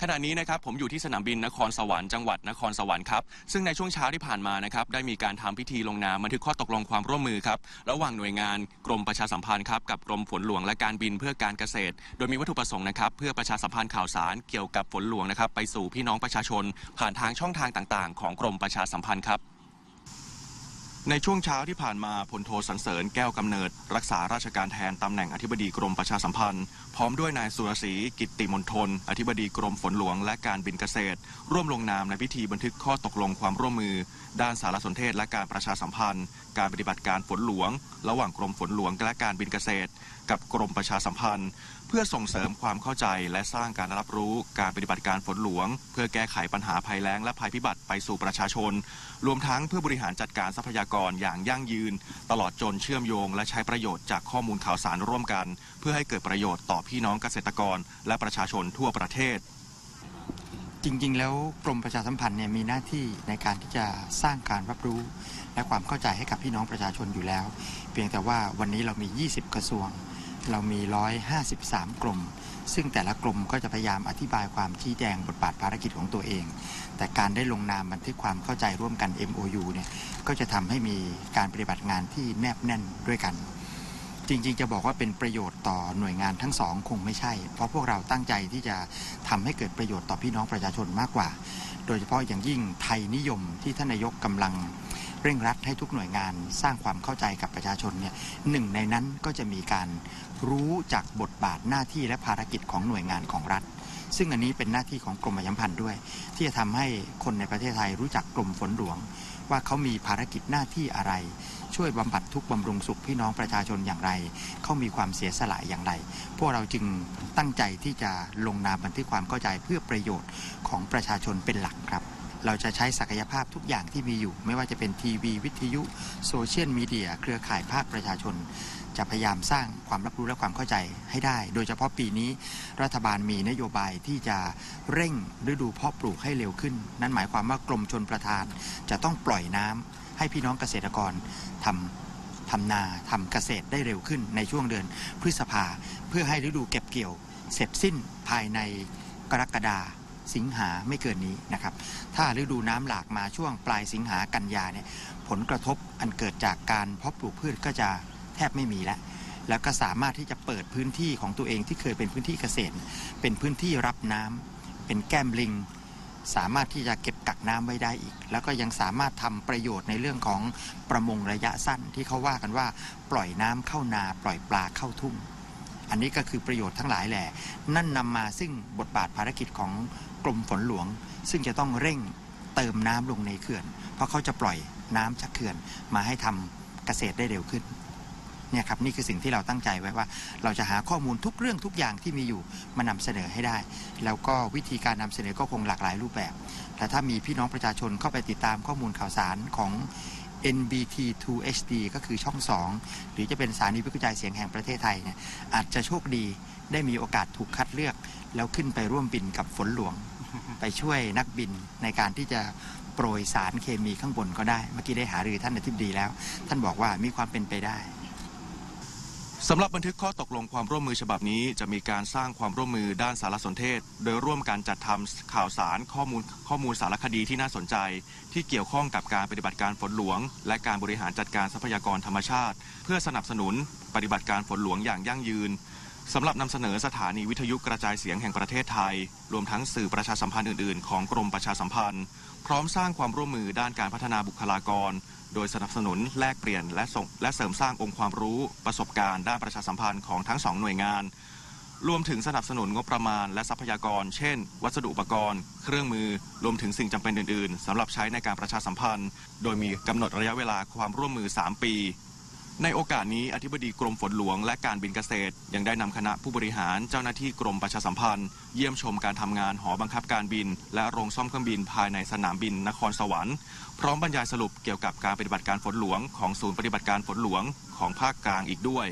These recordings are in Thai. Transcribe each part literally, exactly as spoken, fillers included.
ขณะนี้นะครับผมอยู่ที่สนามบินนครสวรรค์จังหวัดนครสวรรค์ครับซึ่งในช่วงเช้าที่ผ่านมานะครับได้มีการทำพิธีลงนามบันทึกข้อตกลงความร่วมมือครับระหว่างหน่วยงานกรมประชาสัมพันธ์ครับกับกรมฝนหลวงและการบินเพื่อการเกษตรโดยมีวัตถุประสงค์นะครับเพื่อประชาสัมพันธ์ข่าวสารเกี่ยวกับฝนหลวงนะครับไปสู่พี่น้องประชาชนผ่านทางช่องทางต่างๆของกรมประชาสัมพันธ์ครับในช่วงเช้าที่ผ่านมาพลโทสรรเสริญแก้วกำเนิดรักษาราชการแทนตำแหน่งอธิบดีกรมประชาสัมพันธ์พร้อมด้วยนายสุรศรีกิตติมณฑลอธิบดีกรมฝนหลวงและการบินเกษตรร่วมลงนามในพิธีบันทึกข้อตกลงความร่วมมือด้านสารสนเทศและการประชาสัมพันธ์การปฏิบัติการฝนหลวงระหว่างกรมฝนหลวงและการบินเกษตรกับกรมประชาสัมพันธ์เพื่อส่งเสริมความเข้าใจและสร้างการรับรู้การปฏิบัติการฝนหลวงเพื่อแก้ไขปัญหาภัยแล้งและภัยพิบัติไปสู่ประชาชนรวมทั้งเพื่อบริหารจัดการทรัพยากรอย่างยั่งยืนตลอดจนเชื่อมโยงและใช้ประโยชน์จากข้อมูลข่าวสารร่วมกันเพื่อให้เกิดประโยชน์ต่อพี่น้องเกษตรกรและประชาชนทั่วประเทศจริงๆแล้วกรมประชาสัมพันธ์เนี่ยมีหน้าที่ในการที่จะสร้างการรับรู้และความเข้าใจให้กับพี่น้องประชาชนอยู่แล้วเพียงแต่ว่าวันนี้เรามียี่สิบกระทรวงเรามีหนึ่งร้อยห้าสิบสามกรมซึ่งแต่ละกรมก็จะพยายามอธิบายความชี้แจงบทบาทภารกิจของตัวเองแต่การได้ลงนามบันทึกความเข้าใจร่วมกัน เอ็ม โอ ยู เนี่ยก็จะทำให้มีการปฏิบัติงานที่แนบแน่นด้วยกันจริงๆจะบอกว่าเป็นประโยชน์ต่อหน่วยงานทั้งสองคงไม่ใช่เพราะพวกเราตั้งใจที่จะทำให้เกิดประโยชน์ต่อพี่น้องประชาชนมากกว่าโดยเฉพาะอย่างยิ่งไทยนิยมที่ท่านนายกกำลังเร่งรัดให้ทุกหน่วยงานสร้างความเข้าใจกับประชาชนเนี่ยหนึ่งในนั้นก็จะมีการรู้จากบทบาทหน้าที่และภารกิจของหน่วยงานของรัฐซึ่งอันนี้เป็นหน้าที่ของกรมประชาสัมพันธ์ด้วยที่จะทำให้คนในประเทศไทยรู้จักกรมฝนหลวงว่าเขามีภารกิจหน้าที่อะไรช่วยบำบัดทุกข์บำรุงสุขพี่น้องประชาชนอย่างไรเขามีความเสียสละอย่างไรพวกเราจึงตั้งใจที่จะลงนามบันทึกความเข้าใจเพื่อประโยชน์ของประชาชนเป็นหลักครับเราจะใช้ศักยภาพทุกอย่างที่มีอยู่ไม่ว่าจะเป็นทีวีวิทยุโซเชียลมีเดียเครือข่ายภาคประชาชนจะพยายามสร้างความรับรู้และความเข้าใจให้ได้โดยเฉพาะปีนี้รัฐบาลมีนโยบายที่จะเร่งฤดูเพาะปลูกให้เร็วขึ้นนั่นหมายความว่ากรมชลประทานจะต้องปล่อยน้ำให้พี่น้องเกษตรกรทำทำนาทำเกษตรได้เร็วขึ้นในช่วงเดือนพฤษภาเพื่อให้ฤดูเก็บเกี่ยวเสร็จสิ้นภายในกรกฎาคมสิงหาไม่เกินนี้นะครับถ้าฤดูน้ำหลากมาช่วงปลายสิงหากันยาเนี่ยผลกระทบอันเกิดจากการเพาะปลูกพืชก็จะแทบไม่มีแล้วแล้วก็สามารถที่จะเปิดพื้นที่ของตัวเองที่เคยเป็นพื้นที่เกษตรเป็นพื้นที่รับน้ำเป็นแก้มลิงสามารถที่จะเก็บกักน้ำไว้ได้อีกแล้วก็ยังสามารถทำประโยชน์ในเรื่องของประมงระยะสั้นที่เขาว่ากันว่าปล่อยน้ำเข้านาปล่อยปลาเข้าทุ่งอันนี้ก็คือประโยชน์ทั้งหลายแหละนั่นนำมาซึ่งบทบาทภารกิจของกรมฝนหลวงซึ่งจะต้องเร่งเติมน้ำลงในเขื่อนเพราะเขาจะปล่อยน้ำจากเขื่อนมาให้ทำเกษตรได้เร็วขึ้นเนี่ยครับนี่คือสิ่งที่เราตั้งใจไว้ว่าเราจะหาข้อมูลทุกเรื่องทุกอย่างที่มีอยู่มานำเสนอให้ได้แล้วก็วิธีการนำเสนอก็คงหลากหลายรูปแบบแต่ถ้ามีพี่น้องประชาชนเข้าไปติดตามข้อมูลข่าวสารของ เอ็น บี ที ทู เอช ดี ก็คือช่องสองหรือจะเป็นสถานีวิทยุกระจายเสียงแห่งประเทศไทยเนี่ยอาจจะโชคดีได้มีโอกาสถูกคัดเลือกแล้วขึ้นไปร่วมบินกับฝนหลวงไปช่วยนักบินในการที่จะโปรยสารเคมีข้างบนก็ได้เมื่อกี้ได้หารือท่านอธิบดีแล้วท่านบอกว่ามีความเป็นไปได้สำหรับบันทึกข้อตกลงความร่วมมือฉบับนี้จะมีการสร้างความร่วมมือด้านสารสนเทศโดยร่วมกันจัดทำข่าวสารข้อมูลข้อมูลสารคดีที่น่าสนใจที่เกี่ยวข้องกับการปฏิบัติการฝนหลวงและการบริหารจัดการทรัพยากรธรรมชาติเพื่อสนับสนุนปฏิบัติการฝนหลวงอย่างยั่งยืนสำหรับนำเสนอสถานีวิทยุกระจายเสียงแห่งประเทศไทยรวมทั้งสื่อประชาสัมพันธ์อื่นๆของกรมประชาสัมพันธ์พร้อมสร้างความร่วมมือด้านการพัฒนาบุคลากรโดยสนับสนุนแลกเปลี่ยนและส่งและเสริมสร้างองค์ความรู้ประสบการณ์ด้านประชาสัมพันธ์ของทั้งสองหน่วยงานรวมถึงสนับสนุนงบประมาณและทรัพยากรเช่นวัสดุอุปกรณ์เครื่องมือรวมถึงสิ่งจำเป็นอื่นๆสำหรับใช้ในการประชาสัมพันธ์โดยมีกำหนดระยะเวลาความร่วมมือสามปีในโอกาสนี้อธิบดีกรมฝนหลวงและการบินเกษตรยังได้นำคณะผู้บริหารเจ้าหน้าที่กรมประชาสัมพันธ์เยี่ยมชมการทำงานหอบังคับการบินและโรงซ่อมเครื่องบินภายในสนามบินนครสวรรค์พร้อมบรรยายสรุปเกี่ยวกับการปฏิบัติการฝนหลวงของศูนย์ปฏิบัติการฝนหลวงของภาคกลางอีกด้วย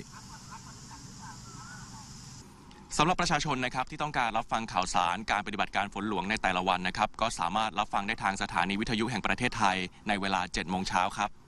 สำหรับประชาชนนะครับที่ต้องการรับฟังข่าวสารการปฏิบัติการฝนหลวงในแต่ละวันนะครับก็สามารถรับฟังได้ทางสถานีวิทยุแห่งประเทศไทยในเวลา เจ็ดโมงเช้าครับ